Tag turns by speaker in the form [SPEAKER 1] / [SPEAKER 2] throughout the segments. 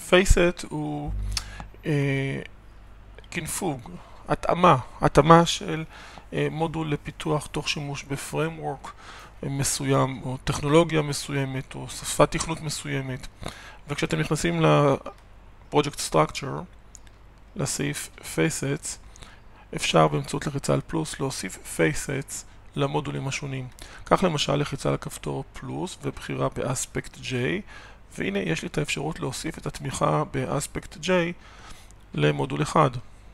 [SPEAKER 1] Faceit הוא קינפוג, התאמה של מודול לפיתוח תוך שימוש בפריימוורק מסוים, או טכנולוגיה מסוימת, או שפת תכנות מסוימת. וכשאתם נכנסים ל-Project Structure, לסעיף Facets, אפשר באמצעות לחיצה על פלוס להוסיף Facets למודולים השונים. כך למשל לחיצה על הכפתור פלוס ובחירה באספקט J, והנה יש לי את האפשרות להוסיף את התמיכה באספקט J למודול אחד.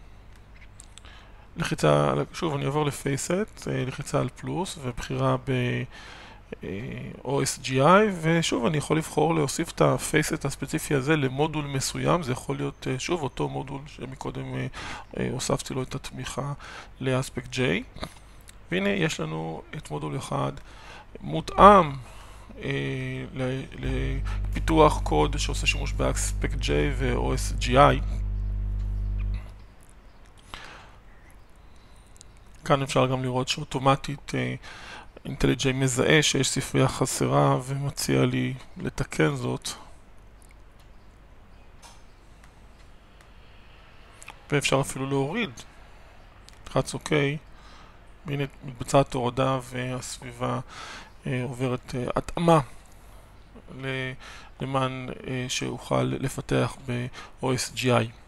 [SPEAKER 1] לחיצה, שוב אני עובר ל-Faceit, לחיצה על פלוס ובחירה ב-OSGI, ושוב אני יכול לבחור להוסיף את ה-Faceit הספציפי הזה למודול מסוים. זה יכול להיות שוב אותו מודול שמקודם הוספתי לו את התמיכה לאספקט J. והנה יש לנו את מודול אחד מותאם לפיתוח קוד שעושה שימוש באספקט J ו-OSGI. כאן אפשר גם לראות שאוטומטית IntelliJ מזהה שיש ספרייה חסרה ומציע לי לתקן זאת. ואפשר אפילו להוריד. לחץ OK. והנה מתבצעת הורדה והסביבה עוברת התאמה למען שאוכל לפתח ב-OSGI.